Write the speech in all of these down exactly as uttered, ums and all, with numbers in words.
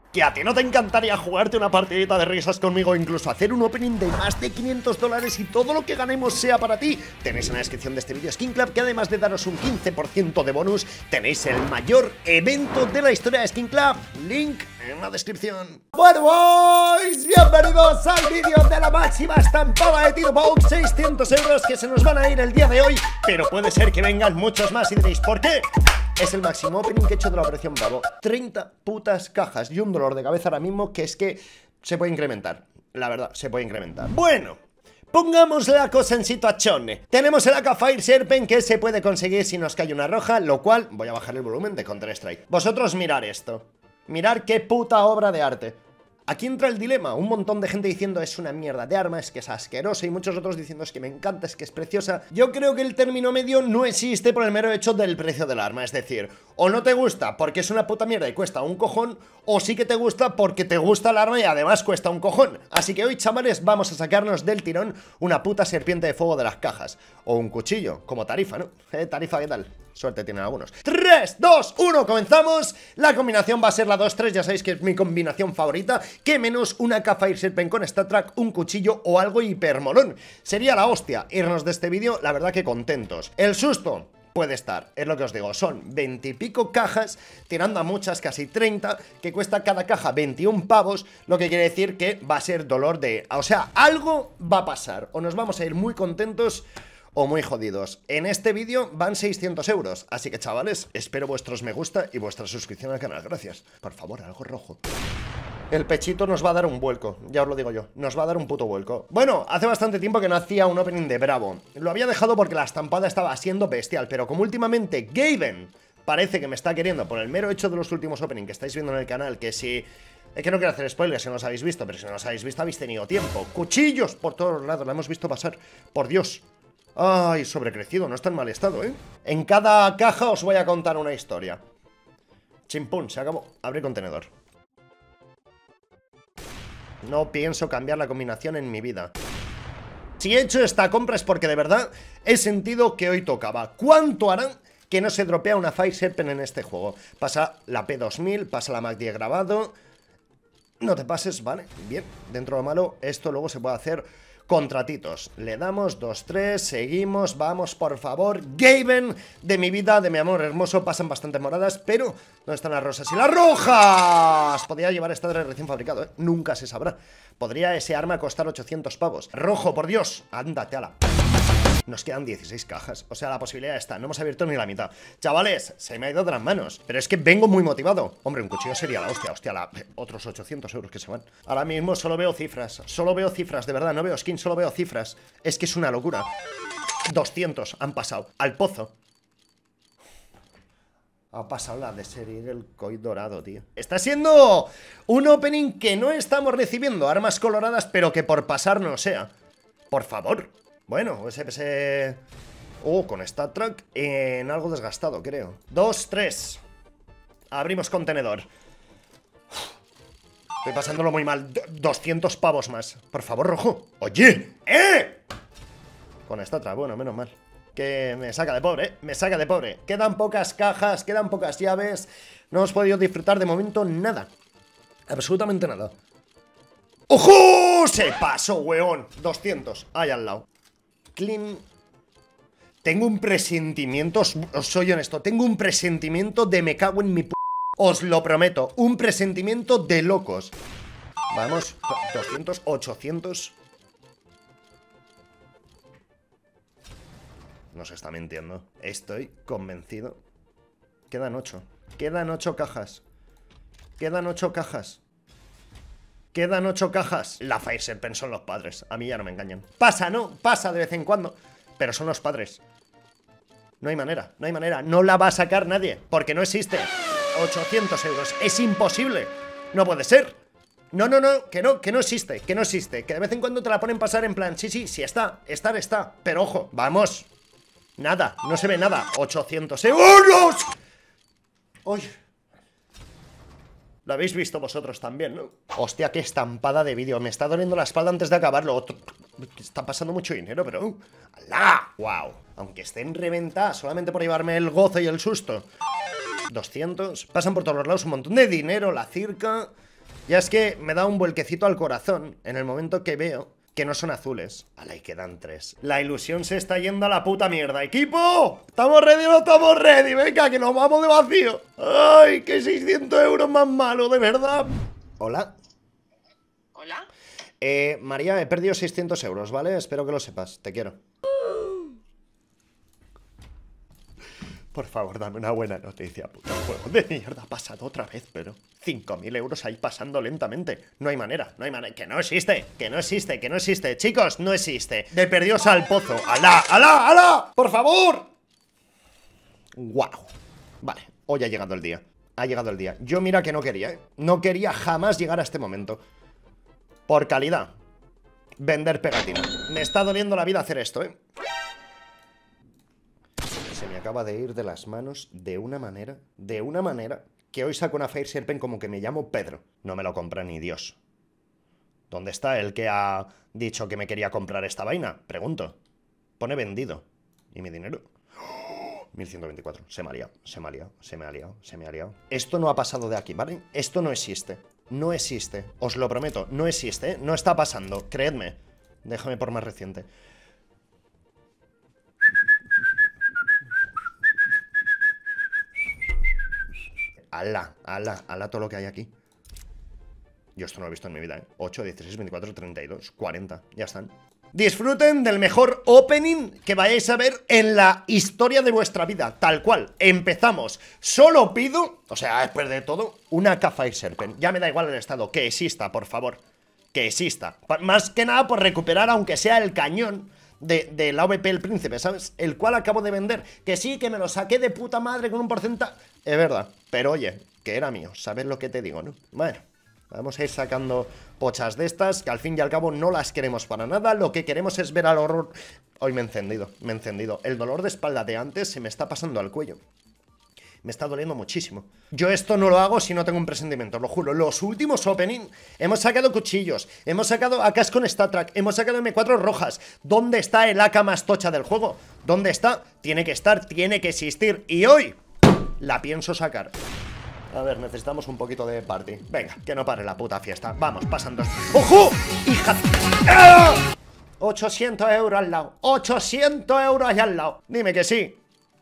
¿Que a ti no te encantaría jugarte una partidita de risas conmigo, incluso hacer un opening de más de quinientos dólares y todo lo que ganemos sea para ti? Tenéis en la descripción de este vídeo Skin Club, que además de daros un quince por ciento de bonus, tenéis el mayor evento de la historia de Skin Club. Link en la descripción. Bueno, boys, bienvenidos al vídeo de la máxima estampada de Tiro Boat. seiscientos euros que se nos van a ir el día de hoy, pero puede ser que vengan muchos más y diréis, ¿por qué? Es el máximo opening que he hecho de la Operación Bravo. treinta putas cajas y un dolor de cabeza ahora mismo que es que se puede incrementar. La verdad, se puede incrementar. Bueno, pongamos la cosa en situación. Tenemos el A K Fire Serpent que se puede conseguir si nos cae una roja, lo cual voy a bajar el volumen de Counter Strike. Vosotros mirar esto. Mirar qué puta obra de arte. Aquí entra el dilema, un montón de gente diciendo es una mierda de arma, es que es asquerosa, y muchos otros diciendo es que me encanta, es que es preciosa. Yo creo que el término medio no existe por el mero hecho del precio del arma, es decir, o no te gusta porque es una puta mierda y cuesta un cojón, o sí que te gusta porque te gusta el arma y además cuesta un cojón. Así que hoy, chavales, vamos a sacarnos del tirón una puta serpiente de fuego de las cajas, o un cuchillo, como Tarifa, ¿no? ¿Eh, Tarifa, qué tal? Suerte tienen algunos. tres, dos, uno, comenzamos. La combinación va a ser la dos tres, ya sabéis que es mi combinación favorita. Que menos una A K Fire Serpent con StatTrak, un cuchillo o algo hipermolón. Sería la hostia irnos de este vídeo, la verdad que contentos. El susto puede estar, es lo que os digo, son veinte y pico cajas, tirando a muchas, casi treinta, que cuesta cada caja veintiún pavos, lo que quiere decir que va a ser dolor de... O sea, algo va a pasar, o nos vamos a ir muy contentos o muy jodidos. En este vídeo van seiscientos euros, así que chavales, espero vuestros me gusta y vuestra suscripción al canal, gracias. Por favor, algo rojo. El pechito nos va a dar un vuelco, ya os lo digo yo, nos va a dar un puto vuelco. Bueno, hace bastante tiempo que no hacía un opening de Bravo. Lo había dejado porque la estampada estaba siendo bestial, pero como últimamente Gaben parece que me está queriendo por el mero hecho de los últimos openings que estáis viendo en el canal, que si... Es que no quiero hacer spoilers si no los habéis visto, pero si no los habéis visto habéis tenido tiempo. Cuchillos por todos lados, la hemos visto pasar, por Dios. Ay, sobrecrecido, no está en mal estado, ¿eh? En cada caja os voy a contar una historia. Chimpún, se acabó. Abre contenedor. No pienso cambiar la combinación en mi vida. Si he hecho esta compra es porque de verdad he sentido que hoy tocaba. ¿Cuánto harán que no se dropea una Fire Serpent en este juego? Pasa la P dos mil, pasa la Mac diez grabado. No te pases, vale, bien. Dentro de lo malo, esto luego se puede hacer contratitos. Le damos dos tres, seguimos, vamos, por favor. Gaben, de mi vida, de mi amor hermoso, pasan bastantes moradas, pero ¿dónde están las rosas y las rojas? Podría llevar esta de recién fabricado, ¿eh? Nunca se sabrá. Podría ese arma costar ochocientos pavos. Rojo, por Dios, ándate a la... Nos quedan dieciséis cajas, o sea, la posibilidad está, no hemos abierto ni la mitad. Chavales, se me ha ido de las manos, pero es que vengo muy motivado. Hombre, un cuchillo sería la hostia, hostia, la... otros ochocientos euros que se van. Ahora mismo solo veo cifras, solo veo cifras, de verdad, no veo skins, solo veo cifras. Es que es una locura. doscientos han pasado, al pozo. Ha pasado la de serie el koi dorado, tío. Está siendo un opening que no estamos recibiendo armas coloradas, pero que por pasar no sea. Por favor. Bueno, ese... ese... Oh, con StatTrak en algo desgastado, creo. Dos, tres. Abrimos contenedor. Estoy pasándolo muy mal. doscientos pavos más. Por favor, rojo. Oye, ¡eh! Con StatTrak, bueno, menos mal. Que me saca de pobre, ¿eh? Me saca de pobre. Quedan pocas cajas, quedan pocas llaves. No hemos podido disfrutar de momento nada. Absolutamente nada. ¡Ojo! Se pasó, weón. doscientos, ahí al lado. Clean. Tengo un presentimiento, os, os soy honesto, tengo un presentimiento de me cago en mi p... Os lo prometo, un presentimiento de locos. Vamos, doscientos, ochocientos. Nos está mintiendo. Estoy convencido. Quedan ocho. Quedan ocho cajas. Quedan ocho cajas. Quedan ocho cajas. La Fire Serpent son los padres. A mí ya no me engañan. Pasa, ¿no? Pasa de vez en cuando. Pero son los padres. No hay manera, no hay manera. No la va a sacar nadie, porque no existe. ochocientos euros. Es imposible. No puede ser. No, no, no, que no, que no existe. Que no existe. Que de vez en cuando te la ponen pasar en plan, sí, sí, sí está. Estar está. Pero ojo, vamos. Nada, no se ve nada. ochocientos euros. ¡Uy! Lo habéis visto vosotros también, ¿no? Hostia, qué estampada de vídeo. Me está doliendo la espalda antes de acabarlo. Está pasando mucho dinero, pero... Uh, ¡alá! ¡Wow! Aunque esté en reventa, solamente por llevarme el gozo y el susto. doscientos. Pasan por todos los lados un montón de dinero. La circa... Ya es que me da un vuelquecito al corazón en el momento que veo que no son azules. Ala, y quedan tres. La ilusión se está yendo a la puta mierda. ¡Equipo! ¿Estamos ready o no estamos ready? Venga, que nos vamos de vacío. ¡Ay, qué seiscientos euros más malo, de verdad! Hola. Hola. Eh, María, he perdido seiscientos euros, ¿vale? Espero que lo sepas. Te quiero. Por favor, dame una buena noticia, puto juego de mierda. Ha pasado otra vez, pero cinco mil euros ahí pasando lentamente. No hay manera, no hay manera. Que no existe, que no existe, que no existe. Chicos, no existe. De perdidos al pozo. ¡Alá, alá, alá! ¡Por favor! ¡Guau! Vale, hoy ha llegado el día. Ha llegado el día. Yo mira que no quería, ¿eh? No quería jamás llegar a este momento. Por calidad. Vender pegatina. Me está doliendo la vida hacer esto, ¿eh? Se me acaba de ir de las manos de una manera, de una manera, que hoy saco una Fire Serpent como que me llamo Pedro. No me lo compra ni Dios. ¿Dónde está el que ha dicho que me quería comprar esta vaina? Pregunto. Pone vendido. ¿Y mi dinero? mil ciento veinticuatro. Se me ha liado, se me ha liado, se me ha liado, se me ha liado. Esto no ha pasado de aquí, ¿vale? Esto no existe. No existe. Os lo prometo. No existe, ¿eh? No está pasando. Creedme. Déjame por más reciente. Ala, ala, ala todo lo que hay aquí. Yo esto no lo he visto en mi vida, ¿eh? ocho, dieciséis, veinticuatro, treinta y dos, cuarenta. Ya están. Disfruten del mejor opening que vayáis a ver en la historia de vuestra vida. Tal cual. Empezamos. Solo pido, o sea, después de todo, una K Fire Serpent. Ya me da igual el estado. Que exista, por favor. Que exista. Más que nada por recuperar, aunque sea el cañón de, de la A W P El Príncipe, ¿sabes? El cual acabo de vender. Que sí, que me lo saqué de puta madre con un porcentaje. Es verdad. Pero oye, que era mío. ¿Sabes lo que te digo, no? Bueno. Vamos a ir sacando pochas de estas, que al fin y al cabo no las queremos para nada. Lo que queremos es ver al horror. Hoy me he encendido, me he encendido. El dolor de espalda de antes se me está pasando al cuello. Me está doliendo muchísimo. Yo esto no lo hago si no tengo un presentimiento, lo juro. Los últimos opening hemos sacado cuchillos, hemos sacado A Ks con StatTrak, hemos sacado M cuatro rojas. ¿Dónde está el A K más tocha del juego? ¿Dónde está? Tiene que estar, tiene que existir. Y hoy la pienso sacar. A ver, necesitamos un poquito de party. Venga, que no pare la puta fiesta. Vamos, pasando. ¡Ojo! ¡Hija! ¡Ah! ochocientos euros al lado. ochocientos euros allá al lado. Dime que sí.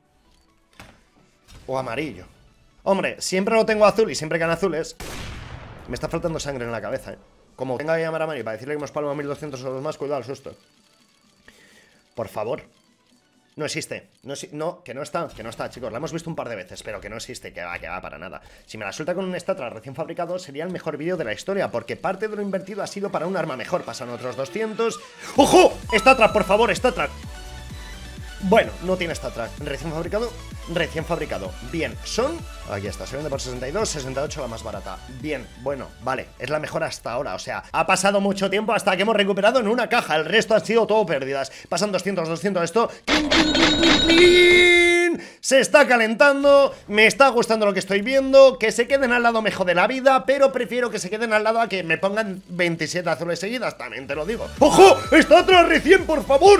O amarillo. Hombre, siempre lo tengo azul y siempre quedan azules. Me está faltando sangre en la cabeza, ¿eh? Como venga a llamar a Mari para decirle que hemos palmado mil doscientos euros más, cuidado al susto. Por favor. No existe, no, no, que no está, que no está, chicos. La hemos visto un par de veces, pero que no existe, que va, que va para nada. Si me la suelta con un StatTrak recién fabricado, sería el mejor vídeo de la historia, porque parte de lo invertido ha sido para un arma mejor. Pasan otros doscientos. ¡Ojo! StatTrak, por favor, StatTrak. Bueno, no tiene StatTrak. Recién fabricado, recién fabricado. Bien, son... Aquí está, se vende por sesenta y dos, sesenta y ocho la más barata. Bien, bueno, vale, es la mejor hasta ahora. O sea, ha pasado mucho tiempo hasta que hemos recuperado en una caja. El resto han sido todo pérdidas. Pasan doscientos, doscientos, esto... Se está calentando, me está gustando lo que estoy viendo. Que se queden al lado mejor de la vida, pero prefiero que se queden al lado a que me pongan veintisiete azules seguidas, también te lo digo. ¡Ojo! ¡Está atrás recién, por favor!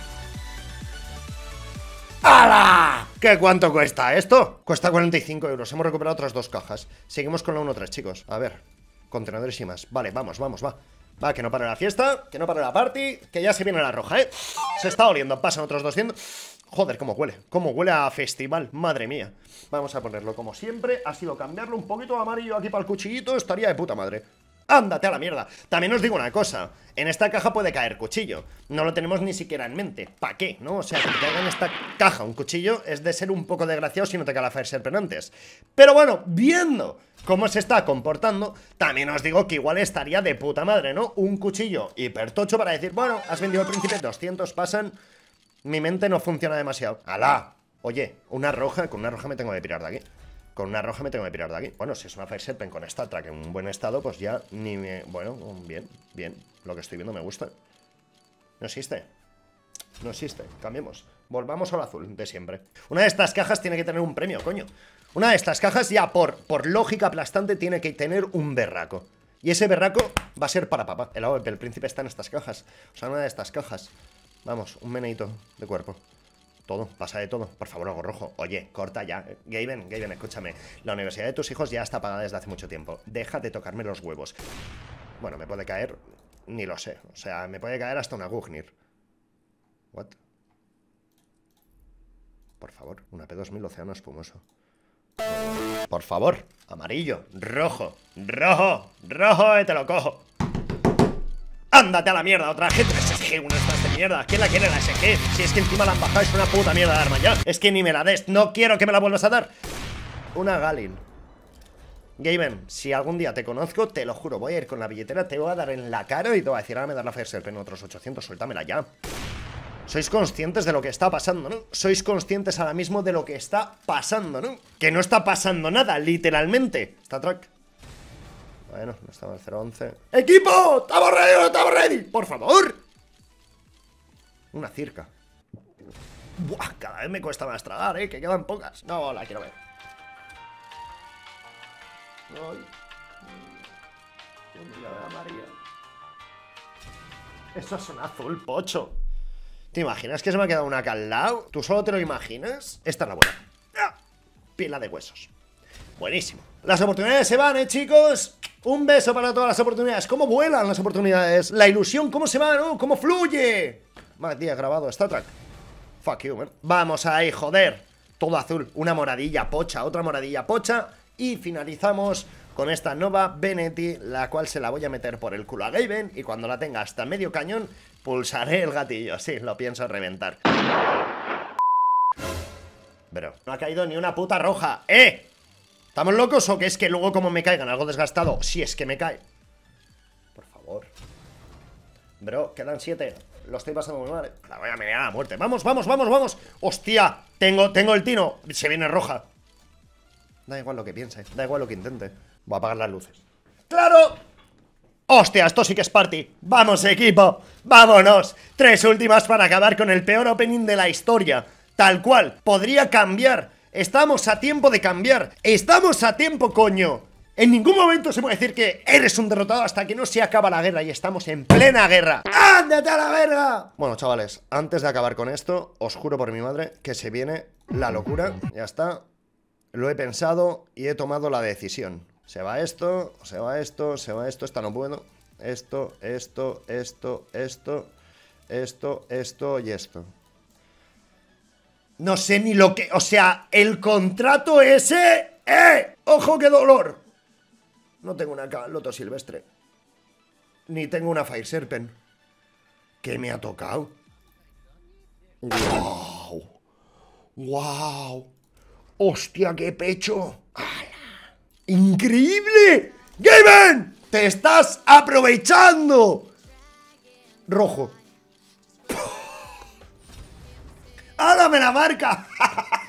¡Hala! ¿Qué cuánto cuesta esto? Cuesta cuarenta y cinco euros, hemos recuperado otras dos cajas. Seguimos con la uno tres, chicos. A ver, contenedores y más. Vale, vamos, vamos, va. Va, que no pare la fiesta, que no pare la party, que ya se viene la roja, ¿eh? Se está oliendo, pasan otros doscientos. Joder, cómo huele, cómo huele a festival, madre mía. Vamos a ponerlo como siempre. Ha sido cambiarlo un poquito amarillo aquí para el cuchillito. Estaría de puta madre. ¡Ándate a la mierda! También os digo una cosa. En esta caja puede caer cuchillo. No lo tenemos ni siquiera en mente. ¿Para qué? ¿No? O sea, que te caiga en esta caja un cuchillo es de ser un poco desgraciado si no te cae la Fire Serpent antes. Pero bueno, viendo cómo se está comportando, también os digo que igual estaría de puta madre, ¿no? Un cuchillo hipertocho para decir, bueno, has vendido el príncipe, doscientos pasan. Mi mente no funciona demasiado. ¡Alá! Oye, una roja, con una roja me tengo que pirar de aquí. Con una roja me tengo que pirar de aquí. Bueno, si es una Fire Serpent con StatTrak en un buen estado, pues ya ni me... Bueno, bien, bien. Lo que estoy viendo me gusta. No existe. No existe. Cambiemos. Volvamos al azul de siempre. Una de estas cajas tiene que tener un premio, coño. Una de estas cajas ya por, por lógica aplastante tiene que tener un berraco. Y ese berraco va a ser para papá. El A W P El Príncipe está en estas cajas. O sea, una de estas cajas. Vamos, un meneito de cuerpo. Todo, pasa de todo. Por favor, algo rojo. Oye, corta ya. Gaben, Gaben, escúchame. La universidad de tus hijos ya está pagada desde hace mucho tiempo. Deja de tocarme los huevos. Bueno, me puede caer... Ni lo sé. O sea, me puede caer hasta una Gugnir. What? Por favor, una P dos mil océano espumoso. Por favor, amarillo, rojo, rojo, rojo, eh, te lo cojo. ¡Ándate a la mierda! Otra G tres S G uno estas de mierda. ¿Quién la quiere la S G? Si es que encima la han bajado, es una puta mierda de arma ya. Es que ni me la des, no quiero que me la vuelvas a dar. Una Galil. Gaben, si algún día te conozco, te lo juro, voy a ir con la billetera, te voy a dar en la cara y te voy a decir, ahora me das la Fire Serpent otros ochocientos, suéltamela ya. Sois conscientes de lo que está pasando, ¿no? Sois conscientes ahora mismo de lo que está pasando, ¿no? Que no está pasando nada, literalmente. Está track. Bueno, no estaba el cero once. ¡Equipo! ¡Estamos ready o no estamos ready! ¡Por favor! Una circa. Buah, cada vez me cuesta más tragar, ¿eh? Que quedan pocas. No, la quiero ver. Ay. María. Eso es un azul pocho. ¿Te imaginas que se me ha quedado una acá al lado? ¿Tú solo te lo imaginas? Esta es la buena. ¡Ah! Pila de huesos. Buenísimo. Las oportunidades se van, ¿eh, chicos? Un beso para todas las oportunidades. ¿Cómo vuelan las oportunidades? La ilusión, ¿cómo se va, no? ¿Cómo fluye? Madre tía, grabado Star Trek. Fuck you, man. Vamos ahí, joder. Todo azul. Una moradilla pocha, otra moradilla pocha. Y finalizamos con esta Nova Benetti, la cual se la voy a meter por el culo a Gaben. Y cuando la tenga hasta medio cañón, pulsaré el gatillo. Sí, lo pienso reventar. Bro, no ha caído ni una puta roja. ¡Eh! ¿Estamos locos o qué? Es que luego como me caigan algo desgastado? Si es que me cae. Por favor. Bro, quedan siete. Lo estoy pasando muy mal. La voy a menear a la muerte. Vamos, vamos, vamos, vamos. Hostia, tengo, tengo el tino. Se viene roja. Da igual lo que piense, da igual lo que intente. Voy a apagar las luces. ¡Claro! ¡Hostia, esto sí que es party! ¡Vamos, equipo! ¡Vámonos! Tres últimas para acabar con el peor opening de la historia. Tal cual, podría cambiar. Estamos a tiempo de cambiar. Estamos a tiempo, coño. En ningún momento se puede decir que eres un derrotado hasta que no se acaba la guerra. Y estamos en plena guerra. ¡Ándate a la verga! Bueno, chavales, antes de acabar con esto, os juro por mi madre que se viene la locura. Ya está. Lo he pensado y he tomado la decisión. Se va esto, se va esto, se va esto. Esta no puedo. Esto, esto, esto, esto, esto, esto y esto. No sé ni lo que... O sea, el contrato ese... ¡Eh! ¡Ojo, qué dolor! No tengo una Loto Silvestre. Ni tengo una Fire Serpent. ¿Qué me ha tocado? ¡Wow! ¡Wow! ¡Hostia, qué pecho! ¡Hala! ¡Increíble! ¡Gaben! ¡Te estás aprovechando! Rojo. ¡Ahora me la marca!